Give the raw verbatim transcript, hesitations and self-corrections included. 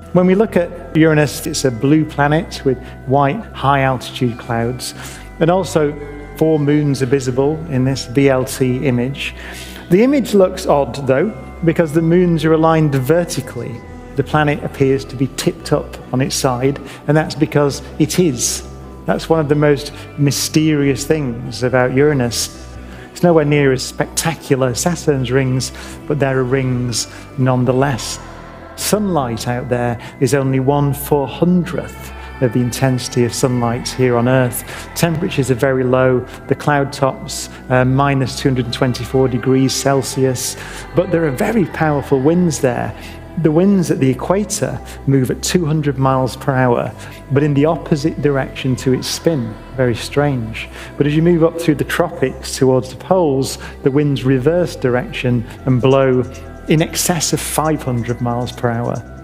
When we look at Uranus, it's a blue planet with white high-altitude clouds, and also four moons are visible in this B L T image. The image looks odd, though, because the moons are aligned vertically. The planet appears to be tipped up on its side, and that's because it is. That's one of the most mysterious things about Uranus. It's nowhere near as spectacular as Saturn's rings, but there are rings nonetheless. Sunlight out there is only one four hundredth of the intensity of sunlight here on Earth. Temperatures are very low. The cloud tops are minus two hundred twenty-four degrees Celsius, but there are very powerful winds there. The winds at the equator move at two hundred miles per hour, but in the opposite direction to its spin. Very strange. But as you move up through the tropics towards the poles, the winds reverse direction and blow in excess of five hundred miles per hour.